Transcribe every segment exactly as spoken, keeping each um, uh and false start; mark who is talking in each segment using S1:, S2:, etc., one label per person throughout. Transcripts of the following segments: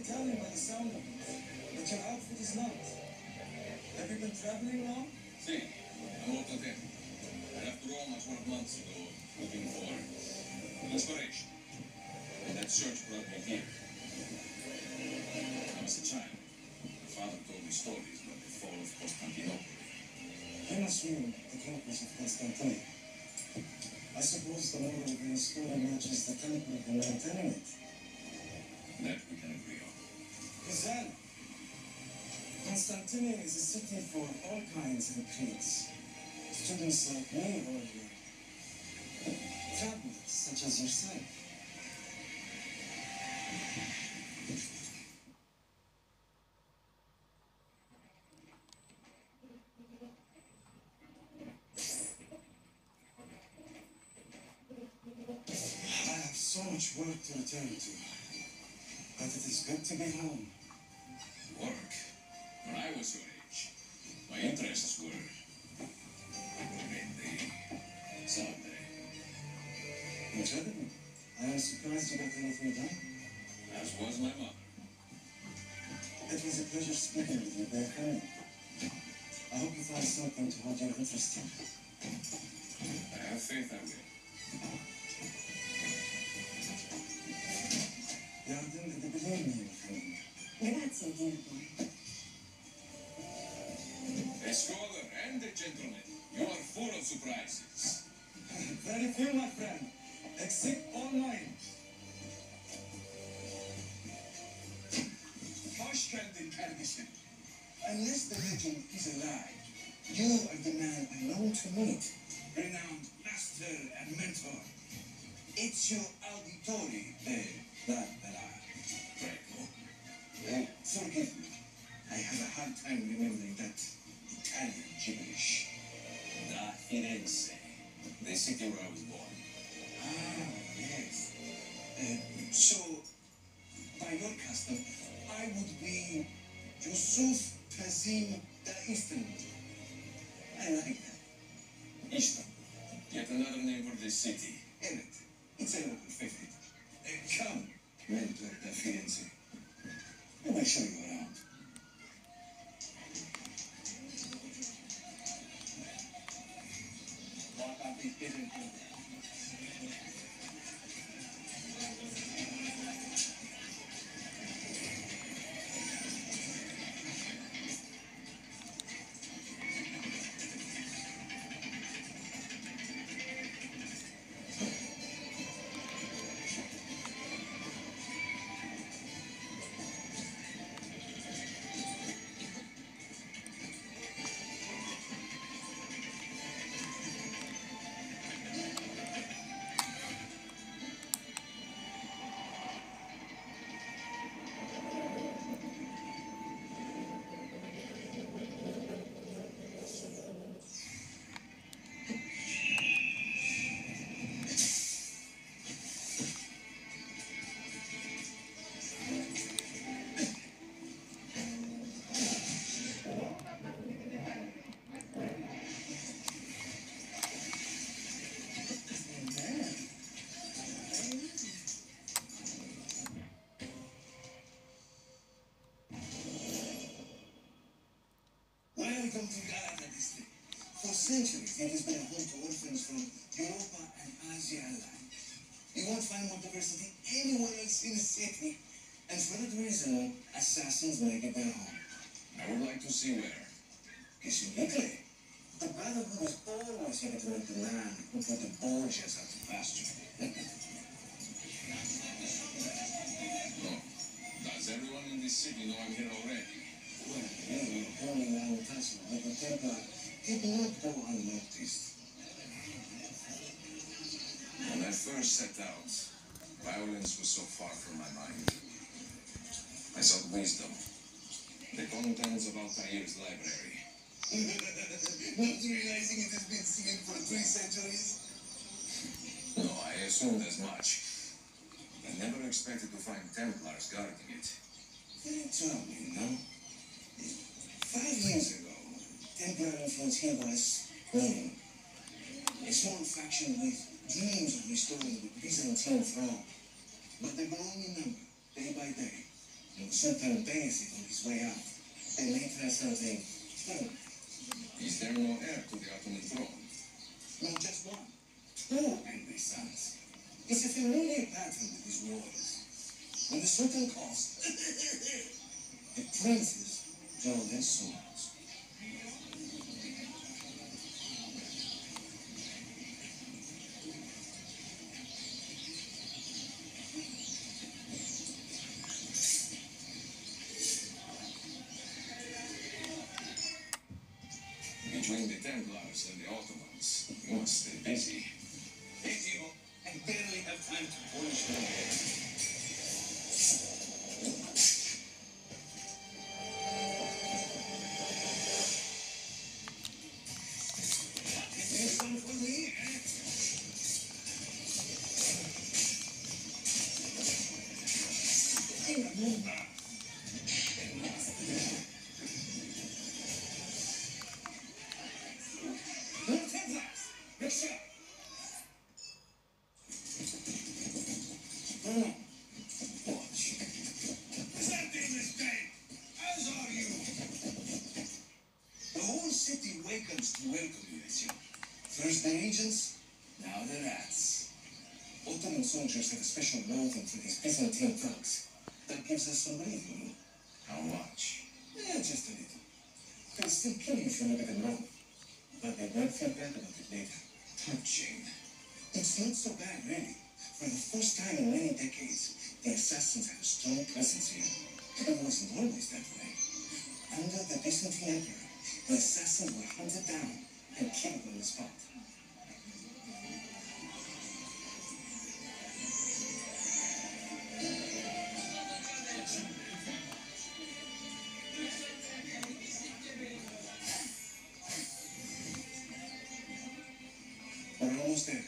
S1: tell him by the sound of it that your outfit is not. Have you been traveling long?
S2: Si, I'm molto tempo. I left Rome a twelve months ago looking for inspiration. And that search brought me here. I was a child. My father told me stories about the fall of Constantinople.
S1: You must mean the conquest of Constantinople. I suppose the number of your story matches the temple of the ninth element.
S2: That we can agree on.
S1: Kazan. Constantinople is a city for all kinds of creeds. Students like me or travelers such as yourself. I have so much work to return to, but it is good to be home.
S2: Work? When I was your age, my interests were mainly Sunday.
S1: Incredible. I am surprised you got anything done.
S2: As was my mother.
S1: It was a pleasure speaking with you back home. I hope you find something to hold your interest in.
S2: I have faith I will.
S1: Yardım edebilir miyim efendim?
S3: Grazie, dear boy.
S2: A scholar and a gentleman, you are full of surprises.
S1: Very few, my friend. Except all mine.
S4: Hoş geldin kardeşim. Unless the legend is a lie, you are the man I long to meet. Renowned master and mentor. It's your auditory, eh, that that I.
S2: Prego.
S4: Oh, forgive me. I have a hard time remembering that Italian gibberish.
S2: Da Firenze, the city where I was born.
S4: Ah, yes. Uh, so, by your custom, I would be Yusuf Kazim the Istanbul. I like that.
S2: Istanbul. Yet another name for this city.
S4: Evet, it's a local favorite. Uh, come, mentor da Firenze. I will show you around. Walk out these business people. Welcome to Galata district. For centuries, it has been a home to orphans from Europa and Asia alike. You won't find more diversity anywhere else in the city. And for that reason, assassins make it their home.
S2: I would like to see where.
S4: Uniquely, the Brotherhood is always here to make the land who put the Borgias out to pasture.
S2: No. Does everyone in this city know I'm here already?
S4: Well, you only now touch but the Templar did not go unnoticed.
S2: When I first set out, violence was so far from my mind. I sought wisdom, the contents of Altair's library.
S4: Not realizing it has been sealed for three centuries?
S2: No, I assumed as much. I never expected to find Templars guarding it.
S4: Very troubling, no? Five years ago, Templar influence here was growing. A small faction with dreams of restoring the Byzantine throne. But they're growing in number, day by day. When Sultan bears it on his way out, they may pass out a throne.
S2: Is there no heir to the Ottoman throne?
S4: Not just one. Two angry sons. It's a familiar pattern with these royals. When the Sultan calls, the princes draw their swords.
S2: Between the Templars and the Ottomans, you must stay busy.
S4: Ezio, I barely have time to polish my hair. There's some for me, eh? No Templars! Mix up! No, no. Watch. Something is dead. As are you. The whole city wakens to welcome you, Ezio. First the agents, now the rats. Ottoman soldiers have a special loathing for these Byzantine thugs. That gives us some breathing room.
S2: How much?
S4: Yeah, just a little. They'll still kill you if you look at them wrong. But they won't feel bad about it later.
S2: Touching.
S4: It's not so bad, really. For the first time in many decades, the assassins have a strong presence here. It wasn't always that way. Under the Byzantine Emperor, the assassins were hunted down and killed on the spot. We're almost there.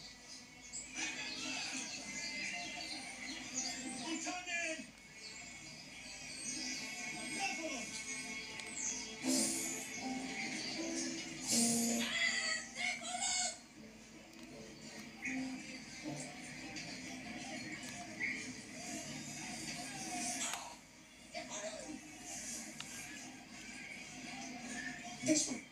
S4: This way.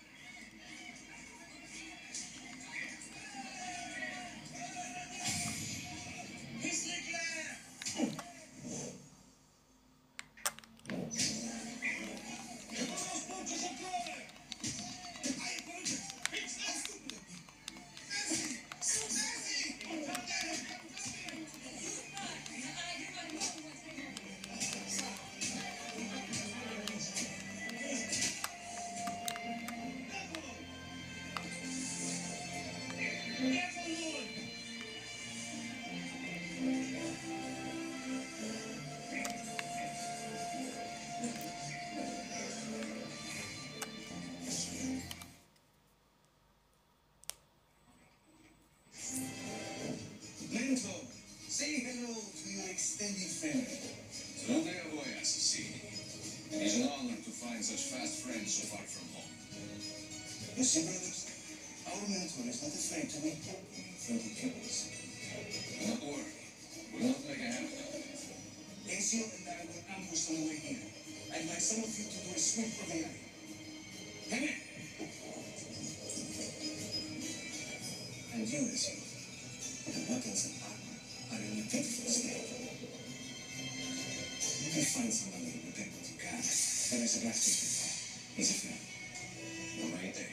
S4: Mentor, say hello to your extended family.
S2: Salute a voi, assassini. It is an honor to find such fast friends so far from home.
S4: You see, brothers, our mentor is not afraid to meet friendly pupils.
S2: Do not worry. We'll not make a habit of it.
S4: Ezio and I were ambushed on the way here. I'd like some of you to do a sweep of the eye. Come in. And you, Ezio, the weapons and armor are in a pitiful state. You can find someone who will protect what you can. There is a blacksmith. He's a friend.
S2: Buona idea.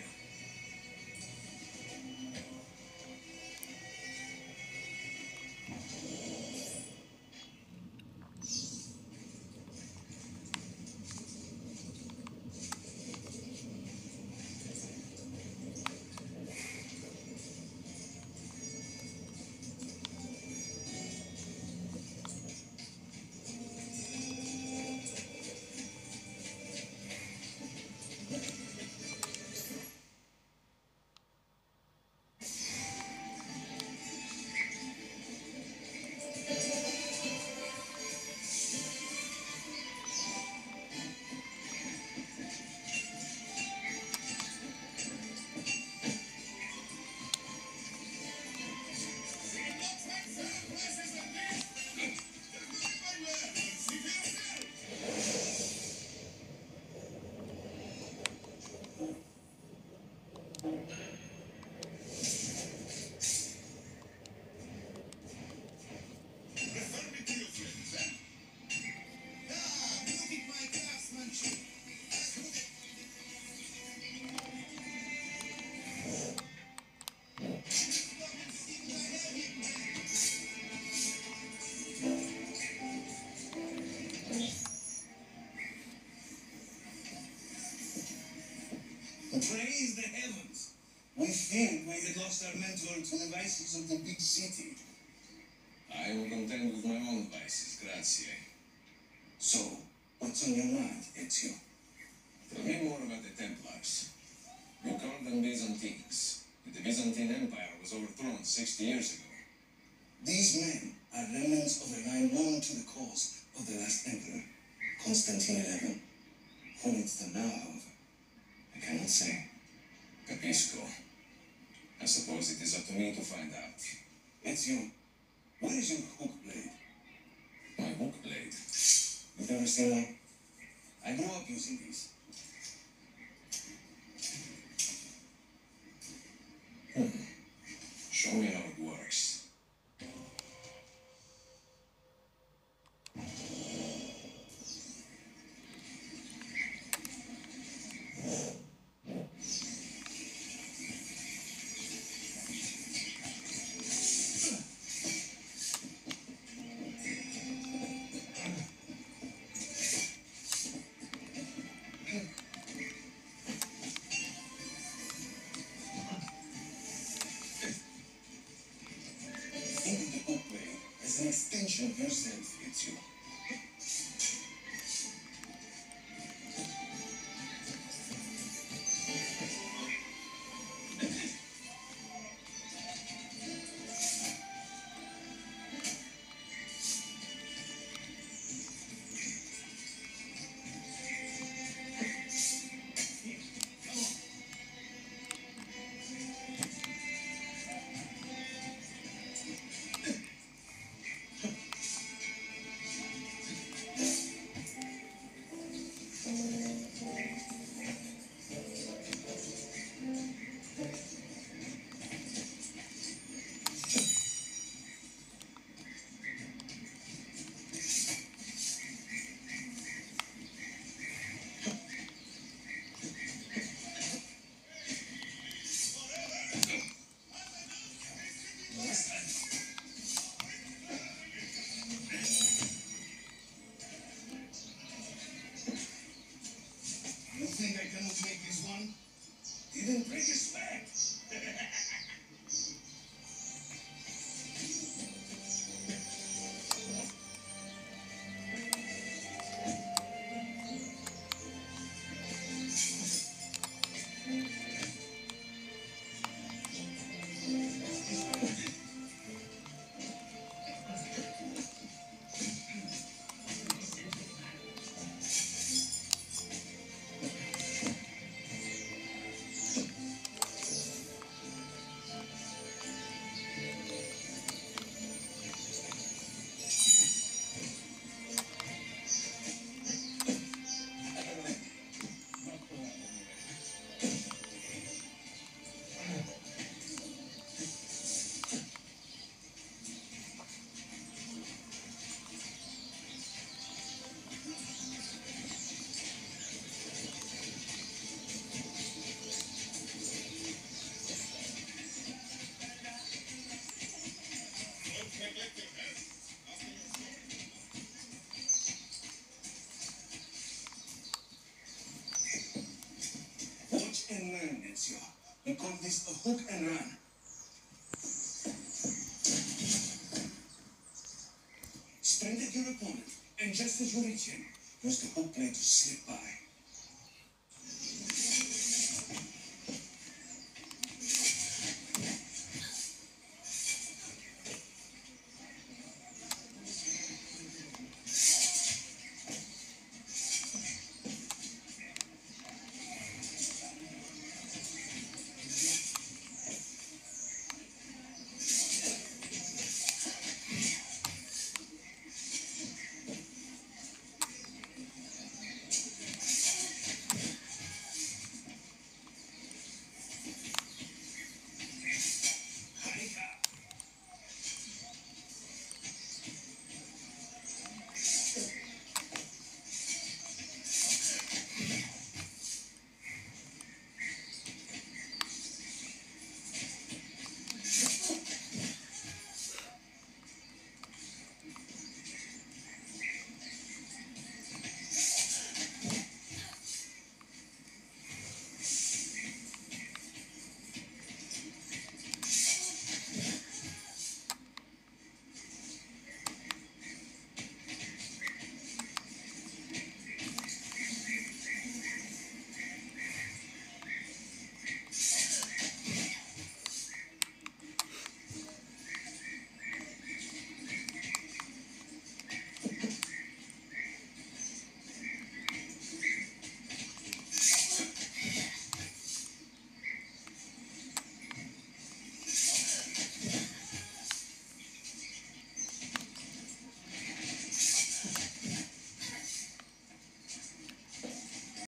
S4: Thank you. Praise the heavens! We feared we had lost our mentor to the vices of the big city.
S2: I am content with my own vices, grazie.
S4: So, what's on your mind, Ezio?
S2: Tell me more about the Templars. You call them Byzantines. The Byzantine Empire was overthrown sixty years ago.
S4: These men are remnants of a line loyal to the cause of the last emperor, Constantine the eleventh. Who leads them now, however, I cannot say.
S2: Capisco. I suppose it is up to me to find out.
S4: Ezio, what is your hook blade?
S2: My hook blade?
S4: You've never seen one? I grew up using these.
S2: Hmm. Show me how it works.
S4: Think of the hook blade as an extension of yourself, Ezio. You think I cannot make this one? Didn't break his back. Watch and learn, Ezio. We call this a hook and run. Sprint at your opponent, and just as you reach him, use the hook blade to slip by.